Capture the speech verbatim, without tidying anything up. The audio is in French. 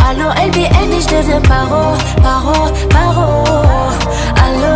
Allô L B N et je deviens paro, paro, paro. Allô